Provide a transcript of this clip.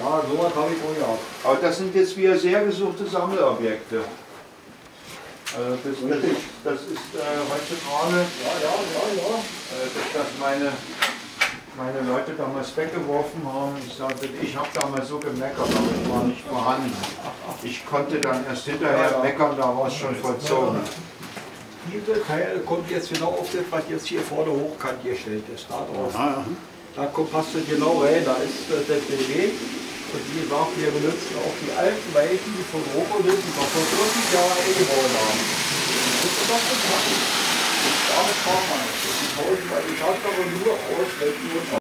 Ja, sowas habe ich auch gehabt. Aber das sind jetzt wieder sehr gesuchte Sammelobjekte. Also das ist heutzutage, dass meine Leute damals weggeworfen haben. Ich sagte, ich habe damals so gemeckert, aber ich war nicht vorhanden. Ich konnte dann erst hinterher meckern, daraus schon vollzogen. Diese Teil kommt jetzt genau auf das, was jetzt hier vorne hochkant gestellt ist. Da drauf. Da passt es genau rein, da ist das Beleg. Und wie gesagt, wir benutzen auch die alten Weichen, die von Roko sind, die wir vor 40 Jahren eingebaut haben. Das ist doch bekannt. Und damit fahren wir nicht. Die tauschen wir die Tatsache nur aus, weil die